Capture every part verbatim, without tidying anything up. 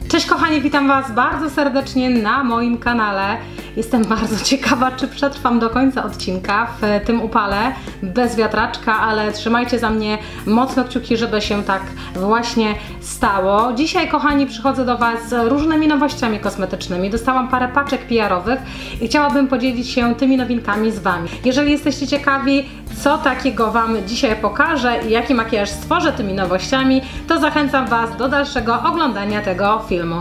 Cześć kochani, witam Was bardzo serdecznie na moim kanale. Jestem bardzo ciekawa, czy przetrwam do końca odcinka w tym upale bez wiatraczka, ale trzymajcie za mnie mocno kciuki, żeby się tak właśnie stało. Dzisiaj kochani przychodzę do Was z różnymi nowościami kosmetycznymi. Dostałam parę paczek P R-owych i chciałabym podzielić się tymi nowinkami z Wami. Jeżeli jesteście ciekawi, co takiego Wam dzisiaj pokażę i jaki makijaż stworzę tymi nowościami, to zachęcam Was do dalszego oglądania tego filmu.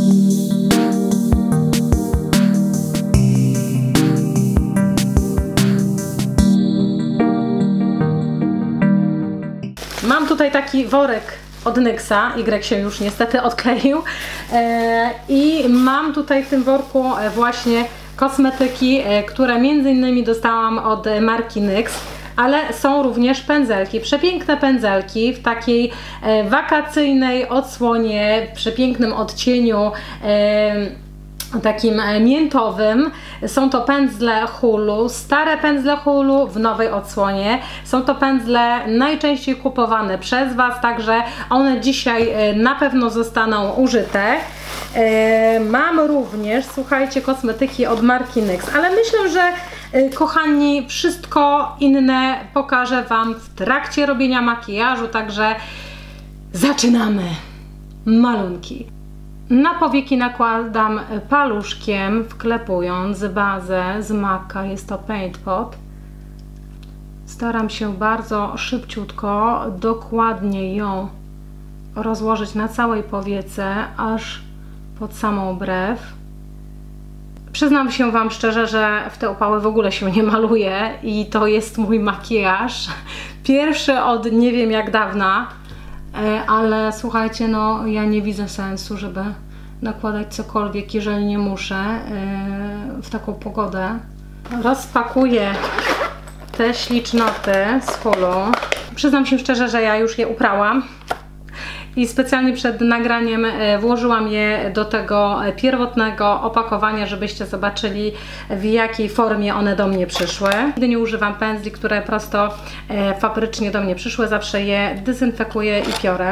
Mam tutaj taki worek od Nyxa, Y się już niestety odkleił e, i mam tutaj w tym worku właśnie kosmetyki, które między innymi dostałam od marki Nyx, ale są również pędzelki, przepiękne pędzelki w takiej e, wakacyjnej odsłonie, przepięknym odcieniu e, takim miętowym. Są to pędzle Hulu, stare pędzle Hulu w nowej odsłonie. Są to pędzle najczęściej kupowane przez Was, także one dzisiaj na pewno zostaną użyte. Mam również, słuchajcie, kosmetyki od marki Nyx, ale myślę, że kochani, wszystko inne pokażę Wam w trakcie robienia makijażu, także zaczynamy. Malunki. Na powieki nakładam paluszkiem, wklepując bazę z Mac'a, jest to Paint Pot. Staram się bardzo szybciutko, dokładnie ją rozłożyć na całej powiece, aż pod samą brew. Przyznam się Wam szczerze, że w te upały w ogóle się nie maluję i to jest mój makijaż. Pierwszy od nie wiem jak dawna. Ale słuchajcie, no ja nie widzę sensu, żeby nakładać cokolwiek, jeżeli nie muszę w taką pogodę. Rozpakuję te ślicznoty z Hulu. Przyznam się szczerze, że ja już je uprałam i specjalnie przed nagraniem włożyłam je do tego pierwotnego opakowania, żebyście zobaczyli, w jakiej formie one do mnie przyszły. Nigdy nie używam pędzli, które prosto fabrycznie do mnie przyszły, zawsze je dezynfekuję i piorę.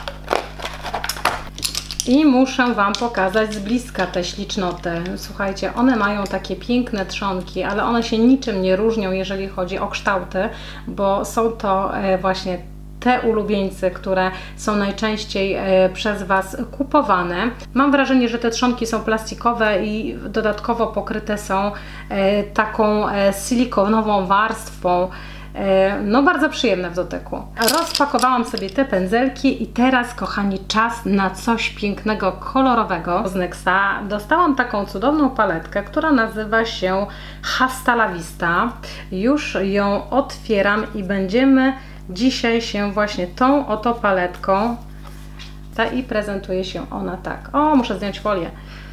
I muszę Wam pokazać z bliska te ślicznoty. Słuchajcie, one mają takie piękne trzonki, ale one się niczym nie różnią, jeżeli chodzi o kształty, bo są to właśnie te ulubieńcy, które są najczęściej e, przez Was kupowane. Mam wrażenie, że te trzonki są plastikowe i dodatkowo pokryte są e, taką e, silikonową warstwą. E, no bardzo przyjemne w dotyku. Rozpakowałam sobie te pędzelki i teraz, kochani, czas na coś pięknego, kolorowego z Nyxa. Dostałam taką cudowną paletkę, która nazywa się Hasta La Vista. Już ją otwieram i będziemy dzisiaj się właśnie tą oto paletką, ta i prezentuje się ona tak. O, muszę zdjąć folię.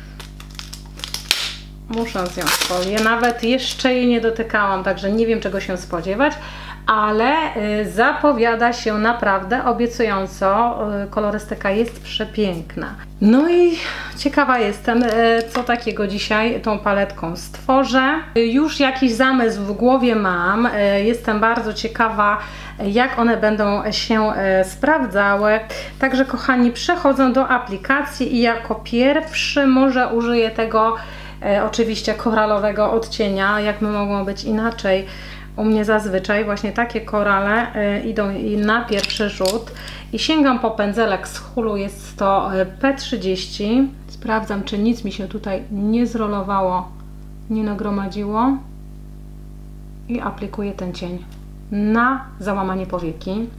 Muszę zdjąć folię. Nawet jeszcze jej nie dotykałam, także nie wiem, czego się spodziewać, ale y, zapowiada się naprawdę obiecująco. Y, kolorystyka jest przepiękna. No i ciekawa jestem, y, co takiego dzisiaj tą paletką stworzę. Y, już jakiś zamysł w głowie mam. Y, jestem bardzo ciekawa, jak one będą się y, sprawdzały. Także kochani, przechodzę do aplikacji i jako pierwszy może użyję tego E, oczywiście koralowego odcienia, jak my mogą być inaczej. U mnie zazwyczaj właśnie takie korale e, idą na pierwszy rzut i sięgam po pędzelek z Hulu, jest to P trzydzieści. Sprawdzam, czy nic mi się tutaj nie zrolowało, nie nagromadziło i aplikuję ten cień na załamanie powieki.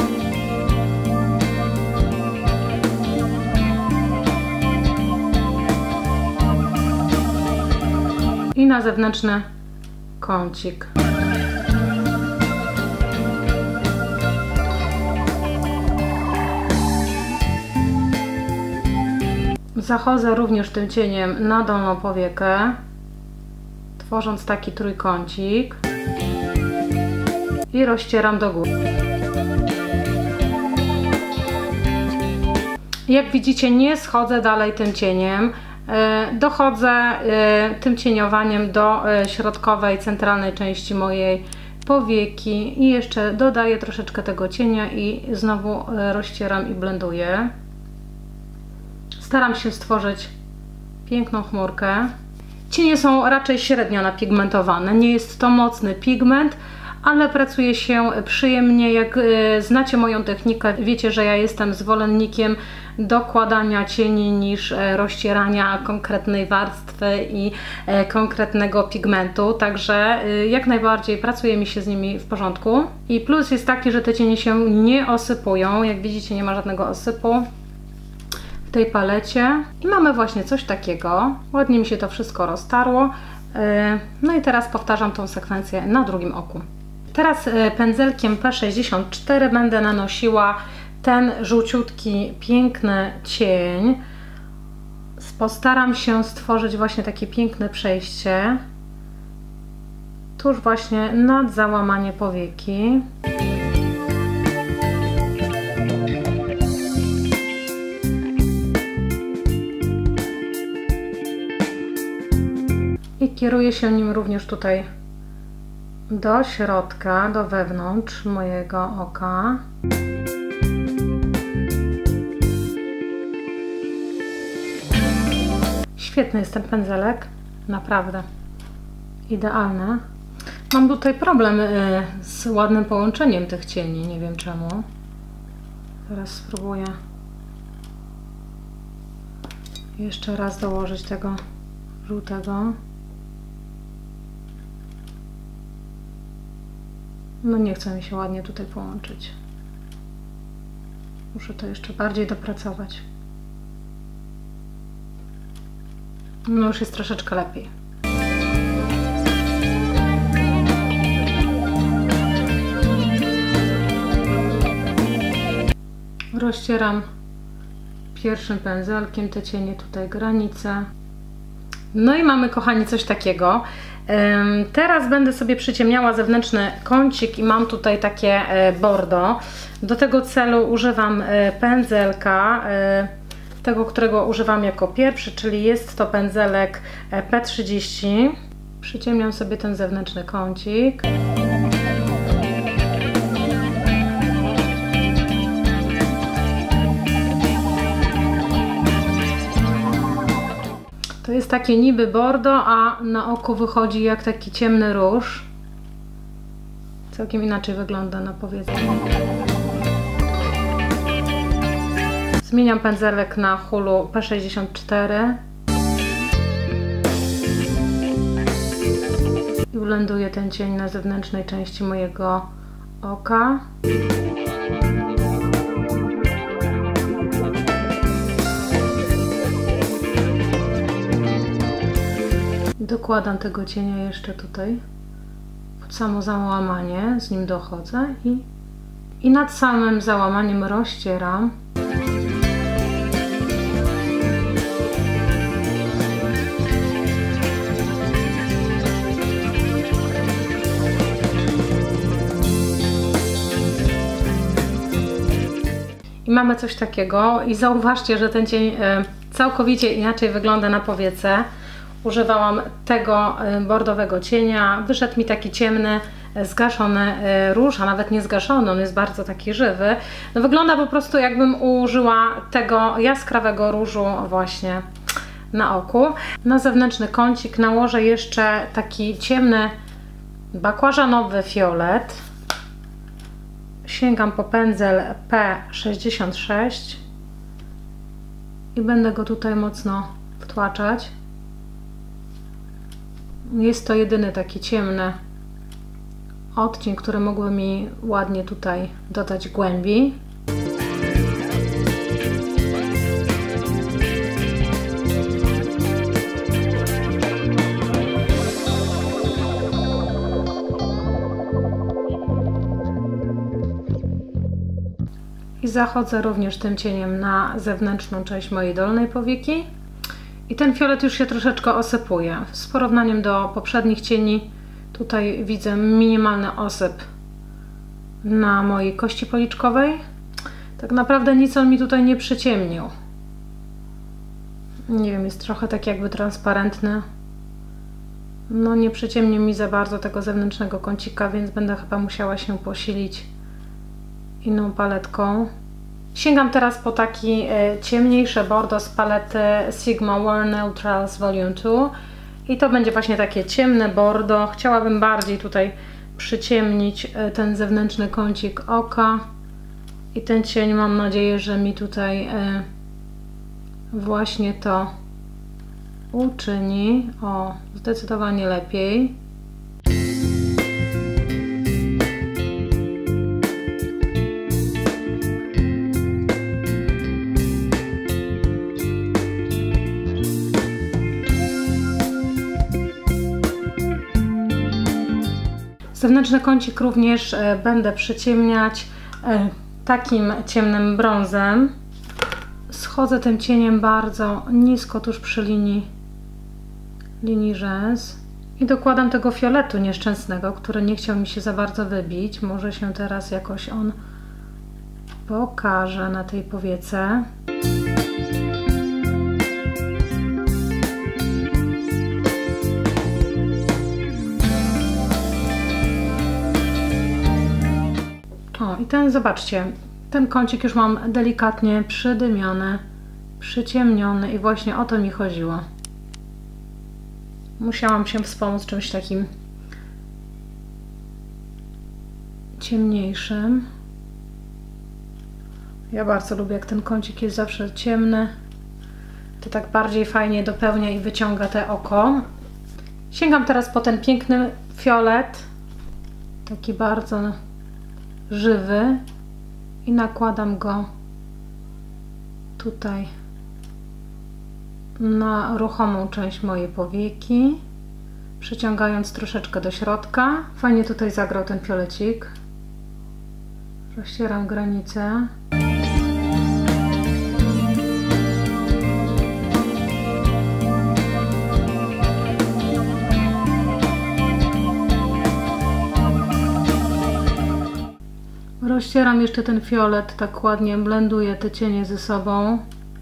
I na zewnętrzny kącik. Zachodzę również tym cieniem na dolną powiekę, tworząc taki trójkącik i rozcieram do góry. Jak widzicie, nie schodzę dalej tym cieniem. Dochodzę tym cieniowaniem do środkowej, centralnej części mojej powieki i jeszcze dodaję troszeczkę tego cienia i znowu rozcieram i blenduję. Staram się stworzyć piękną chmurkę. Cienie są raczej średnio napigmentowane. Nie jest to mocny pigment, ale pracuje się przyjemnie. Jak y, znacie moją technikę, wiecie, że ja jestem zwolennikiem dokładania cieni niż e, rozcierania konkretnej warstwy i e, konkretnego pigmentu. Także y, jak najbardziej pracuje mi się z nimi w porządku. I plus jest taki, że te cienie się nie osypują. Jak widzicie, nie ma żadnego osypu w tej palecie. I mamy właśnie coś takiego. Ładnie mi się to wszystko roztarło. Y, no i teraz powtarzam tą sekwencję na drugim oku. Teraz pędzelkiem P sześćdziesiąt cztery będę nanosiła ten żółciutki, piękny cień. Postaram się stworzyć właśnie takie piękne przejście tuż właśnie nad załamanie powieki. I kieruję się nim również tutaj do środka, do wewnątrz mojego oka. Świetny jest ten pędzelek, naprawdę idealny. Mam tutaj problem z ładnym połączeniem tych cieni, nie wiem czemu. Teraz spróbuję jeszcze raz dołożyć tego żółtego. No nie chce mi się ładnie tutaj połączyć. Muszę to jeszcze bardziej dopracować. No już jest troszeczkę lepiej. Rozcieram pierwszym pędzelkiem te cienie, tutaj granice. No i mamy, kochani, coś takiego. Teraz będę sobie przyciemniała zewnętrzny kącik i mam tutaj takie bordo. Do tego celu używam pędzelka, tego, którego używam jako pierwszy, czyli jest to pędzelek P trzydzieści. Przyciemniam sobie ten zewnętrzny kącik. To jest takie niby bordo, a na oko wychodzi jak taki ciemny róż. Całkiem inaczej wygląda na powiedzenie. Zmieniam pędzelek na Hulu P sześćdziesiąt cztery. I blenduję ten cień na zewnętrznej części mojego oka. Dokładam tego cienia jeszcze tutaj pod samo załamanie, z nim dochodzę i, i nad samym załamaniem rozcieram. I mamy coś takiego i zauważcie, że ten cień całkowicie inaczej wygląda na powiece. Używałam tego bordowego cienia, wyszedł mi taki ciemny, zgaszony róż, a nawet nie zgaszony, on jest bardzo taki żywy. No wygląda po prostu, jakbym użyła tego jaskrawego różu właśnie na oku. Na zewnętrzny kącik nałożę jeszcze taki ciemny bakłażanowy fiolet. Sięgam po pędzel P sześćdziesiąt sześć i będę go tutaj mocno wtłaczać. Jest to jedyny taki ciemny odcień, który mógłby mi ładnie tutaj dodać głębi. I zachodzę również tym cieniem na zewnętrzną część mojej dolnej powieki. I ten fiolet już się troszeczkę osypuje. Z porównaniem do poprzednich cieni tutaj widzę minimalny osyp na mojej kości policzkowej. Tak naprawdę nic on mi tutaj nie przyciemnił. Nie wiem, jest trochę tak jakby transparentny. No nie przyciemnił mi za bardzo tego zewnętrznego kącika, więc będę chyba musiała się posilić inną paletką. Sięgam teraz po taki e, ciemniejsze bordo z palety Sigma Wear Neutrals Volume dwa i to będzie właśnie takie ciemne bordo. Chciałabym bardziej tutaj przyciemnić e, ten zewnętrzny kącik oka i ten cień, mam nadzieję, że mi tutaj e, właśnie to uczyni. O, zdecydowanie lepiej. Zewnętrzny kącik również e, będę przyciemniać e, takim ciemnym brązem. Schodzę tym cieniem bardzo nisko tuż przy linii, linii rzęs i dokładam tego fioletu nieszczęsnego, który nie chciał mi się za bardzo wybić. Może się teraz jakoś on pokaże na tej powiece. O, i ten, zobaczcie, ten kącik już mam delikatnie przydymiony, przyciemniony i właśnie o to mi chodziło. Musiałam się wspomóc czymś takim ciemniejszym. Ja bardzo lubię, jak ten kącik jest zawsze ciemny. To tak bardziej fajnie dopełnia i wyciąga te oko. Sięgam teraz po ten piękny fiolet, taki bardzo żywy, i nakładam go tutaj na ruchomą część mojej powieki, przyciągając troszeczkę do środka. Fajnie tutaj zagrał ten fiolecik. Rozcieram granicę. Rozcieram jeszcze ten fiolet, tak ładnie blenduję te cienie ze sobą.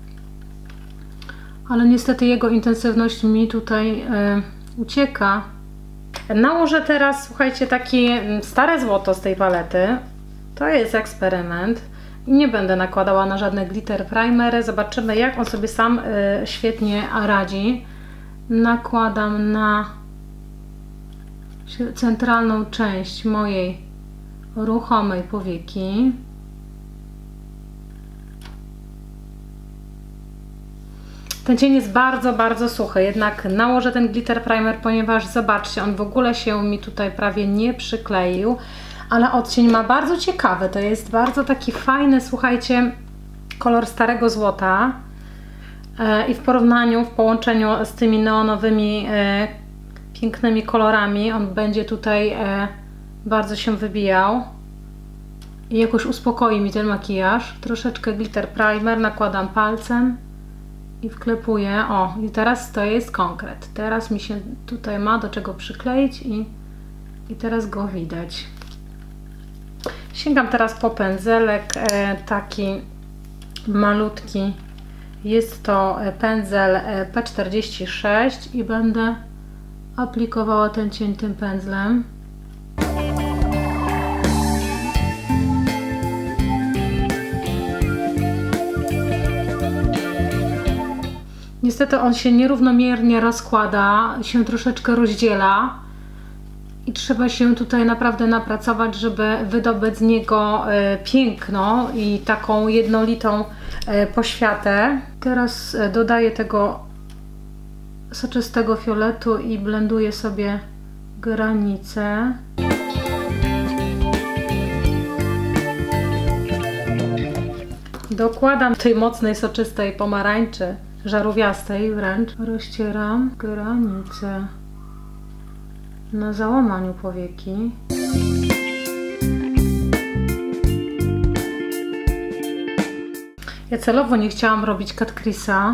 Ale niestety jego intensywność mi tutaj y, ucieka. Nałożę teraz, słuchajcie, takie stare złoto z tej palety. To jest eksperyment. I nie będę nakładała na żadne glitter primery. Zobaczymy, jak on sobie sam y, świetnie radzi. Nakładam na centralną część mojej ruchomej powieki. Ten cień jest bardzo, bardzo suchy, jednak nałożę ten glitter primer, ponieważ zobaczcie, on w ogóle się mi tutaj prawie nie przykleił, ale odcień ma bardzo ciekawy, to jest bardzo taki fajny, słuchajcie, kolor starego złota i w porównaniu, w połączeniu z tymi neonowymi e, pięknymi kolorami on będzie tutaj e, bardzo się wybijał i jakoś uspokoi mi ten makijaż. Troszeczkę glitter primer nakładam palcem i wklepuję. O, i teraz to jest konkret. Teraz mi się tutaj ma do czego przykleić i, i teraz go widać. Sięgam teraz po pędzelek e, taki malutki. Jest to pędzel P czterdzieści sześć i będę aplikowała ten cień tym pędzlem. Niestety on się nierównomiernie rozkłada, się troszeczkę rozdziela i trzeba się tutaj naprawdę napracować, żeby wydobyć z niego piękno i taką jednolitą poświatę. Teraz dodaję tego soczystego fioletu i blenduję sobie granice. Dokładam tej mocnej, soczystej pomarańczy, żarówiastej wręcz. Rozcieram granice na załamaniu powieki. Ja celowo nie chciałam robić cut crease'a,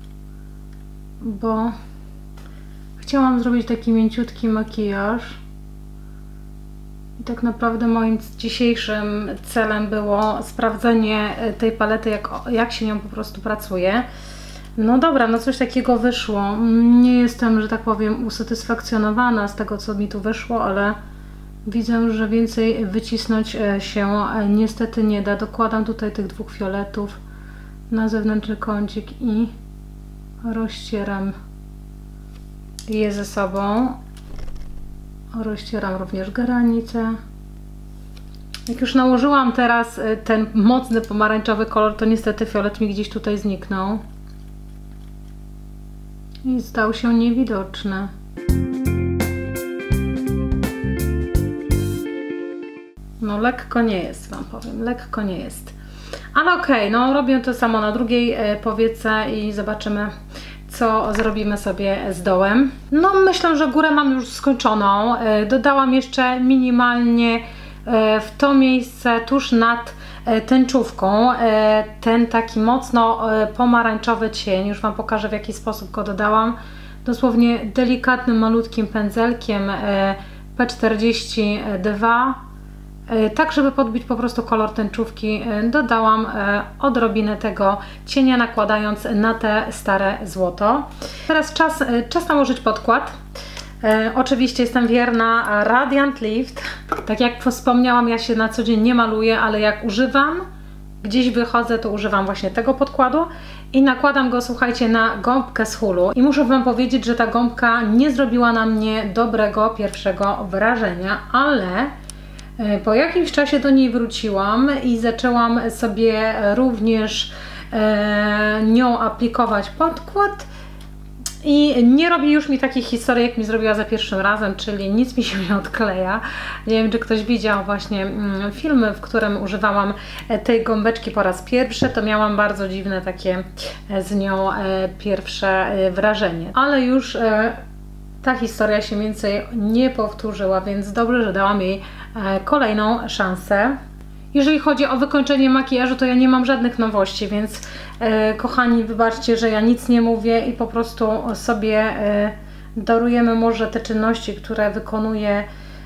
bo chciałam zrobić taki mięciutki makijaż. I tak naprawdę moim dzisiejszym celem było sprawdzenie tej palety, jak, jak się nią po prostu pracuje. No dobra, no coś takiego wyszło. Nie jestem, że tak powiem, usatysfakcjonowana z tego, co mi tu wyszło, ale Widzę, że więcej wycisnąć się niestety nie da. Dokładam tutaj tych dwóch fioletów na zewnętrzny kącik i rozcieram je ze sobą. Rozcieram również granicę. Jak już nałożyłam teraz ten mocny pomarańczowy kolor, to niestety fiolet mi gdzieś tutaj zniknął i stał się niewidoczny. No lekko nie jest, wam powiem, lekko nie jest. Ale okej, okay, no robię to samo na drugiej powiece i zobaczymy, co zrobimy sobie z dołem. No myślę, że górę mam już skończoną. Dodałam jeszcze minimalnie w to miejsce tuż nad tęczówką ten taki mocno pomarańczowy cień. Już wam pokażę, w jaki sposób go dodałam. Dosłownie delikatnym, malutkim pędzelkiem P czterdzieści dwa. Tak, żeby podbić po prostu kolor tęczówki, dodałam odrobinę tego cienia, nakładając na te stare złoto. Teraz czas, czas nałożyć podkład. E, oczywiście jestem wierna Radiant Lift. Tak jak wspomniałam, ja się na co dzień nie maluję, ale jak używam, gdzieś wychodzę, to używam właśnie tego podkładu i nakładam go, słuchajcie, na gąbkę z Hulu. I muszę wam powiedzieć, że ta gąbka nie zrobiła na mnie dobrego pierwszego wrażenia, ale po jakimś czasie do niej wróciłam i zaczęłam sobie również e, nią aplikować podkład i nie robi już mi takich historii, jak mi zrobiła za pierwszym razem, czyli nic mi się nie odkleja. Nie wiem, czy ktoś widział właśnie mm, filmy, w którym używałam tej gąbeczki po raz pierwszy, to miałam bardzo dziwne takie z nią e, pierwsze e, wrażenie. Ale już e, ta historia się więcej nie powtórzyła, więc dobrze, że dałam jej kolejną szansę. Jeżeli chodzi o wykończenie makijażu, to ja nie mam żadnych nowości, więc e, kochani, wybaczcie, że ja nic nie mówię i po prostu sobie e, darujemy może te czynności, które wykonuję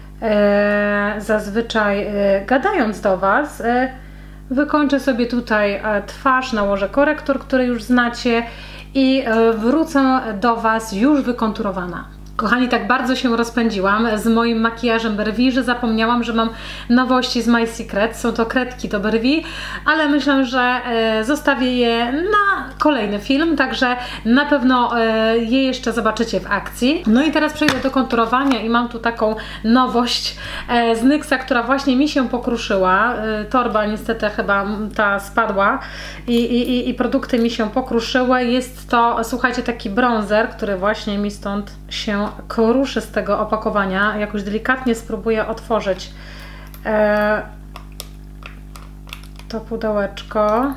e, zazwyczaj e, gadając do Was. E, wykończę sobie tutaj e, twarz, nałożę korektor, który już znacie i e, wrócę do Was już wykonturowana. Kochani, tak bardzo się rozpędziłam z moim makijażem brwi, że zapomniałam, że mam nowości z My Secret. Są to kredki do brwi, ale myślę, że e, zostawię je na kolejny film, także na pewno e, je jeszcze zobaczycie w akcji. No i teraz przejdę do konturowania i mam tu taką nowość e, z Nyxa, która właśnie mi się pokruszyła. E, torba niestety chyba ta spadła i, i, i produkty mi się pokruszyły. Jest to, słuchajcie, taki bronzer, który właśnie mi stąd się kruszy z tego opakowania. Jakoś delikatnie spróbuję otworzyć e, to pudełeczko.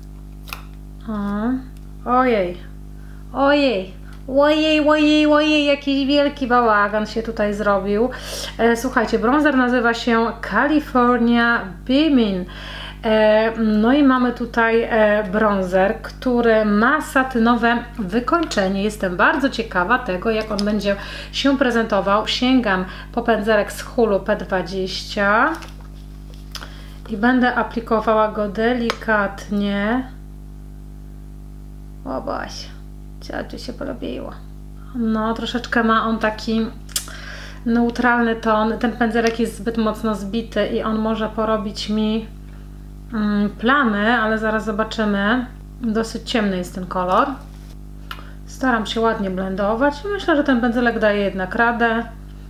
O. Ojej, ojej, ojej, ojej, ojej, jakiś wielki bałagan się tutaj zrobił. E, słuchajcie, bronzer nazywa się California Beaming. No i mamy tutaj bronzer, który ma satynowe wykończenie. Jestem bardzo ciekawa tego, jak on będzie się prezentował. Sięgam po pędzelek z Hulu P dwadzieścia i będę aplikowała go delikatnie. O boś, co tu się porobiło? No, troszeczkę ma on taki neutralny ton. Ten pędzelek jest zbyt mocno zbity i on może porobić mi plamy, ale zaraz zobaczymy. Dosyć ciemny jest ten kolor. Staram się ładnie blendować i myślę, że ten pędzelek daje jednak radę.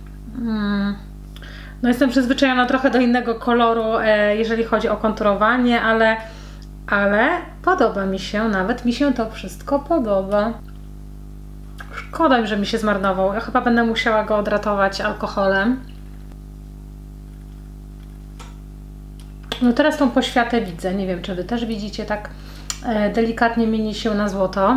No jestem przyzwyczajona trochę do innego koloru, jeżeli chodzi o konturowanie, ale, ale podoba mi się, nawet mi się to wszystko podoba. Szkoda, że mi się zmarnował. Ja chyba będę musiała go odratować alkoholem. No teraz tą poświatę widzę, nie wiem, czy Wy też widzicie, tak e, delikatnie mieni się na złoto.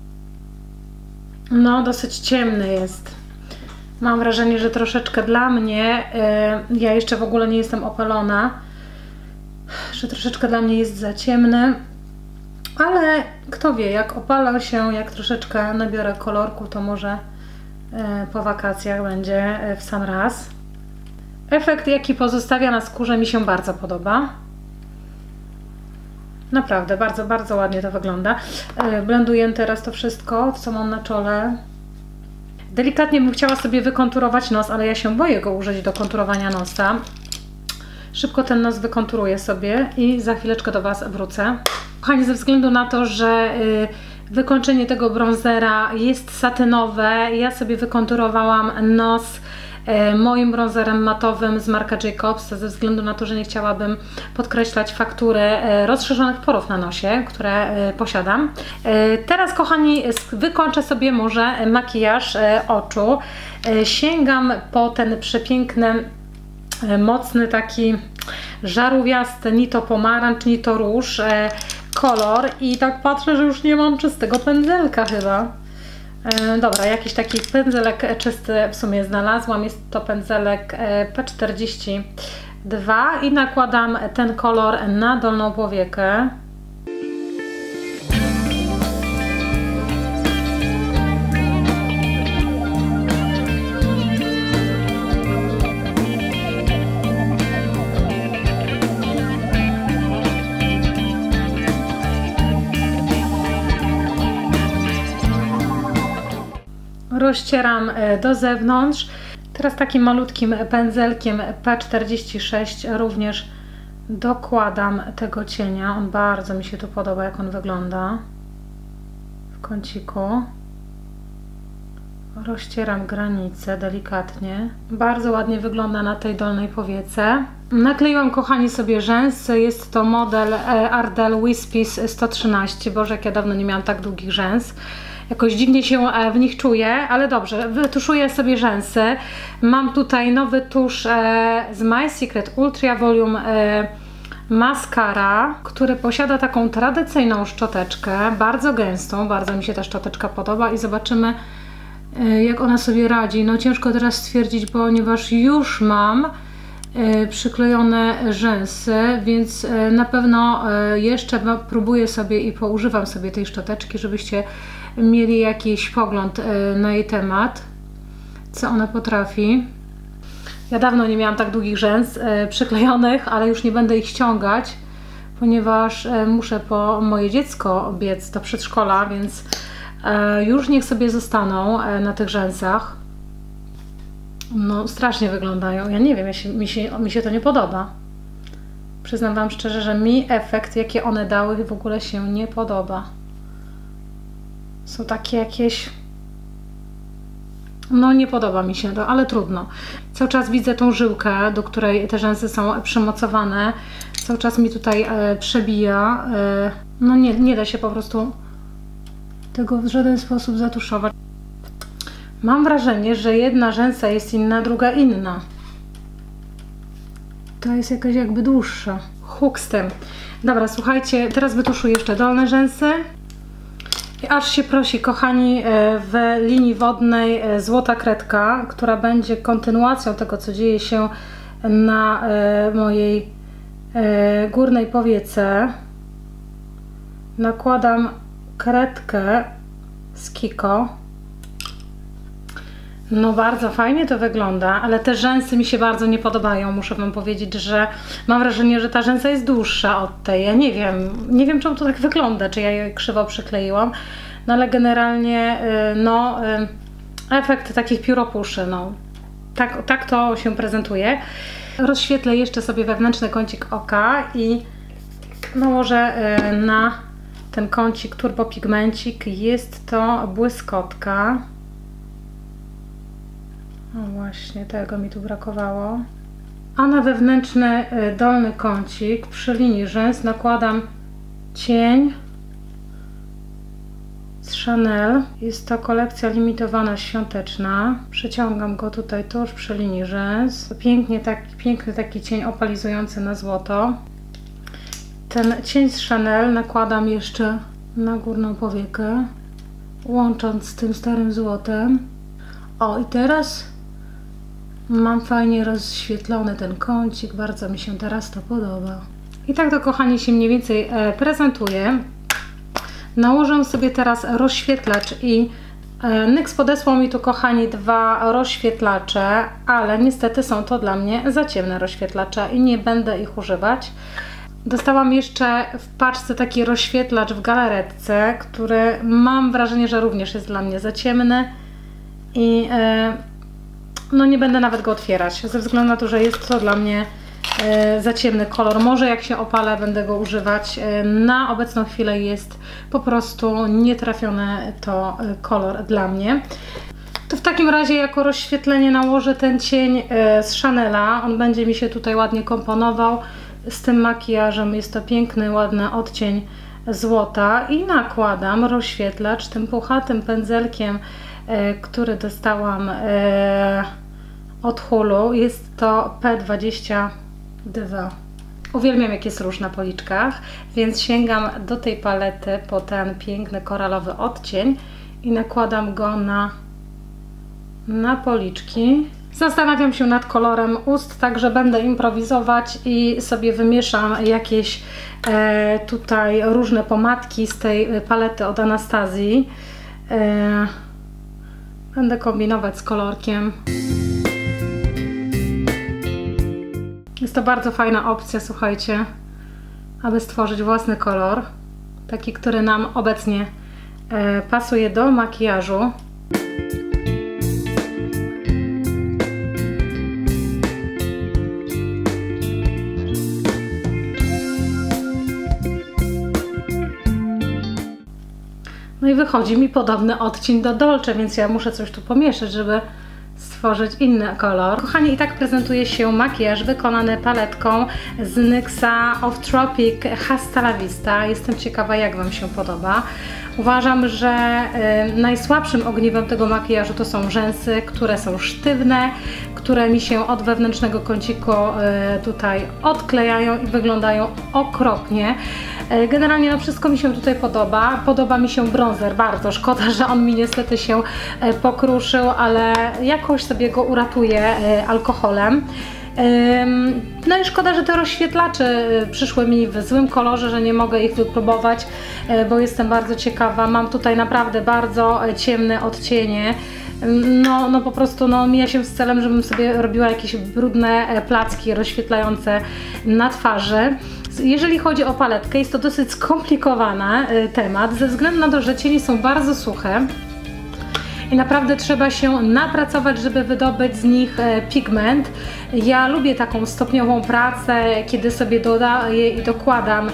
No, dosyć ciemny jest. Mam wrażenie, że troszeczkę dla mnie, e, ja jeszcze w ogóle nie jestem opalona, że troszeczkę dla mnie jest za ciemny, ale kto wie, jak opalę się, jak troszeczkę nabiorę kolorku, to może e, po wakacjach będzie w sam raz. Efekt, jaki pozostawia na skórze, mi się bardzo podoba. Naprawdę, bardzo, bardzo ładnie to wygląda. Blenduję teraz to wszystko, co mam na czole. Delikatnie bym chciała sobie wykonturować nos, ale ja się boję go użyć do konturowania nosa. Szybko ten nos wykonturuję sobie i za chwileczkę do Was wrócę. Kochani, ze względu na to, że wykończenie tego bronzera jest satynowe, ja sobie wykonturowałam nos moim bronzerem matowym z marka Jacobs, ze względu na to, że nie chciałabym podkreślać faktury rozszerzonych porów na nosie, które posiadam. Teraz, kochani, wykończę sobie może makijaż oczu. Sięgam po ten przepiękny, mocny, taki żarówiasty, ni to pomarańcz, ni to róż kolor i tak patrzę, że już nie mam czystego pędzelka chyba. Dobra, jakiś taki pędzelek czysty w sumie znalazłam. Jest to pędzelek P czterdzieści dwa i nakładam ten kolor na dolną powiekę. Rozcieram do zewnątrz. Teraz takim malutkim pędzelkiem P czterdzieści sześć również dokładam tego cienia. On bardzo mi się tu podoba, jak on wygląda w kąciku. Rozcieram granicę delikatnie. Bardzo ładnie wygląda na tej dolnej powiece. Nakleiłam, kochani, sobie rzęsy. Jest to model Ardell Wispies sto trzynaście. Boże, jak ja dawno nie miałam tak długich rzęs. Jakoś dziwnie się w nich czuję, ale dobrze, wytuszuję sobie rzęsy. Mam tutaj nowy tusz z My Secret Ultra Volume Mascara, który posiada taką tradycyjną szczoteczkę, bardzo gęstą, bardzo mi się ta szczoteczka podoba i zobaczymy, jak ona sobie radzi. No ciężko teraz stwierdzić, ponieważ już mam przyklejone rzęsy, więc na pewno jeszcze próbuję sobie i poużywam sobie tej szczoteczki, żebyście mieli jakiś pogląd na jej temat, co ona potrafi. Ja dawno nie miałam tak długich rzęs przyklejonych, ale już nie będę ich ściągać, ponieważ muszę po moje dziecko biec do przedszkola, więc już niech sobie zostaną na tych rzęsach. No strasznie wyglądają, ja nie wiem, ja się, mi, się, mi się to nie podoba. Przyznam Wam szczerze, że mi efekt, jaki one dały, w ogóle się nie podoba. Są takie jakieś... No nie podoba mi się to, ale trudno. Cały czas widzę tą żyłkę, do której te rzęsy są przymocowane. Cały czas mi tutaj e, przebija. E, no nie, nie da się po prostu tego w żaden sposób zatuszować. Mam wrażenie, że jedna rzęsa jest inna, druga inna. To jest jakaś jakby dłuższa. Huk z tym. Dobra, słuchajcie, teraz wytuszuję jeszcze dolne rzęsy. I aż się prosi, kochani, w linii wodnej złota kredka, która będzie kontynuacją tego, co dzieje się na mojej górnej powiece. Nakładam kredkę z Kiko. No bardzo fajnie to wygląda, ale te rzęsy mi się bardzo nie podobają. Muszę Wam powiedzieć, że mam wrażenie, że ta rzęsa jest dłuższa od tej. Ja nie wiem, nie wiem czemu to tak wygląda, czy ja je krzywo przykleiłam, no ale generalnie no efekt takich pióropuszy, no tak, tak to się prezentuje. Rozświetlę jeszcze sobie wewnętrzny kącik oka i nałożę na ten kącik turbopigmencik. Jest to błyskotka. No właśnie, tego mi tu brakowało. A na wewnętrzny dolny kącik przy linii rzęs nakładam cień z Chanel. Jest to kolekcja limitowana świąteczna. Przeciągam go tutaj tuż przy linii rzęs. Pięknie taki, piękny taki cień opalizujący na złoto. Ten cień z Chanel nakładam jeszcze na górną powiekę, łącząc z tym starym złotem. O, i teraz mam fajnie rozświetlony ten kącik, bardzo mi się teraz to podoba. I tak to, kochani, się mniej więcej e, prezentuje. Nałożę sobie teraz rozświetlacz i e, N Y X podesłał mi tu, kochani, dwa rozświetlacze, ale niestety są to dla mnie za ciemne rozświetlacze i nie będę ich używać. Dostałam jeszcze w paczce taki rozświetlacz w galaretce, który mam wrażenie, że również jest dla mnie za ciemny i no nie będę nawet go otwierać, ze względu na to, że jest to dla mnie za ciemny kolor. Może jak się opalę, będę go używać. Na obecną chwilę jest po prostu nietrafiony to kolor dla mnie. To w takim razie jako rozświetlenie nałożę ten cień z Chanela. On będzie mi się tutaj ładnie komponował z tym makijażem. Jest to piękny, ładny odcień złota i nakładam rozświetlacz tym puchatym pędzelkiem, który dostałam od Hulu. Jest to P dwadzieścia dwa. Uwielbiam, jak jest róż na policzkach, więc sięgam do tej palety po ten piękny koralowy odcień i nakładam go na, na policzki. Zastanawiam się nad kolorem ust, także będę improwizować i sobie wymieszam jakieś e, tutaj różne pomadki z tej palety od Anastazji. E, będę kombinować z kolorkiem. Jest to bardzo fajna opcja, słuchajcie, aby stworzyć własny kolor, taki, który nam obecnie e, pasuje do makijażu. No i wychodzi mi podobny odcień do Dolce, więc ja muszę coś tu pomieszać, żeby stworzyć inny kolor. Kochani, i tak prezentuje się makijaż wykonany paletką z NYXa Off Tropic Hasta La Vista. Jestem ciekawa, jak Wam się podoba. Uważam, że y, najsłabszym ogniwem tego makijażu to są rzęsy, które są sztywne, które mi się od wewnętrznego kąciku y, tutaj odklejają i wyglądają okropnie. Y, generalnie no, wszystko mi się tutaj podoba. Podoba mi się bronzer bardzo. Szkoda, że on mi niestety się y, pokruszył, ale jakoś sobie go uratuję y, alkoholem. No i szkoda, że te rozświetlacze przyszły mi w złym kolorze, że nie mogę ich wypróbować, bo jestem bardzo ciekawa. Mam tutaj naprawdę bardzo ciemne odcienie. No, no po prostu no, mija się z celem, żebym sobie robiła jakieś brudne placki rozświetlające na twarzy. Jeżeli chodzi o paletkę, jest to dosyć skomplikowany temat, ze względu na to, że cienie są bardzo suche. I naprawdę trzeba się napracować, żeby wydobyć z nich pigment. Ja lubię taką stopniową pracę, kiedy sobie dodaję i dokładam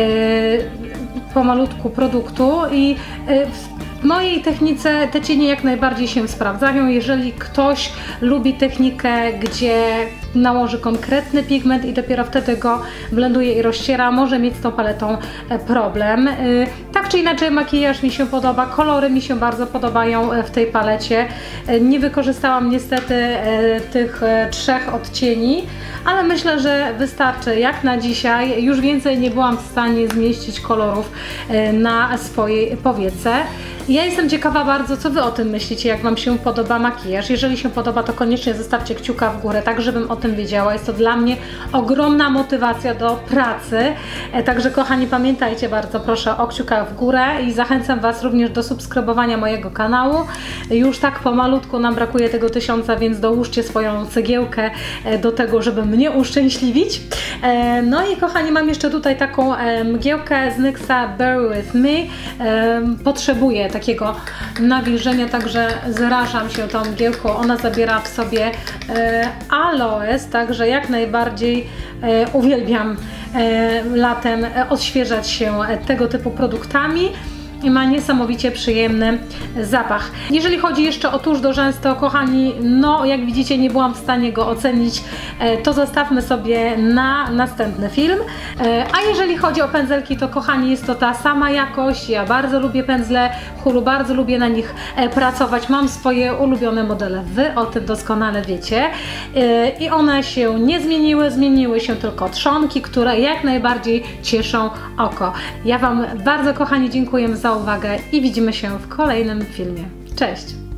pomalutku produktu i w mojej technice te cienie jak najbardziej się sprawdzają. Jeżeli ktoś lubi technikę, gdzie nałoży konkretny pigment i dopiero wtedy go blenduje i rozciera, może mieć z tą paletą problem. Tak czy inaczej makijaż mi się podoba, kolory mi się bardzo podobają w tej palecie. Nie wykorzystałam niestety tych trzech odcieni, ale myślę, że wystarczy jak na dzisiaj. Już więcej nie byłam w stanie zmieścić kolorów na swojej powiece. Ja jestem ciekawa bardzo, co Wy o tym myślicie, jak Wam się podoba makijaż. Jeżeli się podoba, to koniecznie zostawcie kciuka w górę, tak żebym o tym wiedziała. Jest to dla mnie ogromna motywacja do pracy. Także kochani, pamiętajcie bardzo proszę o kciuka w górę i zachęcam Was również do subskrybowania mojego kanału. Już tak pomalutku nam brakuje tego tysiąca, więc dołóżcie swoją cegiełkę do tego, żeby mnie uszczęśliwić. No i kochani, mam jeszcze tutaj taką mgiełkę z NYXa Bear With Me. Potrzebuję takiego nawilżenia, także zrażam się tą mgiełką. Ona zabiera w sobie aloes, także jak najbardziej uwielbiam latem odświeżać się tego typu produktami. I ma niesamowicie przyjemny zapach. Jeżeli chodzi jeszcze o tusz do rzęs, to kochani, no jak widzicie nie byłam w stanie go ocenić, to zostawmy sobie na następny film. A jeżeli chodzi o pędzelki, to kochani, jest to ta sama jakość. Ja bardzo lubię pędzle Hulu, bardzo lubię na nich pracować. Mam swoje ulubione modele, Wy o tym doskonale wiecie. I one się nie zmieniły, zmieniły się tylko trzonki, które jak najbardziej cieszą oko. Ja Wam bardzo, kochani, dziękuję za uwagę i widzimy się w kolejnym filmie. Cześć!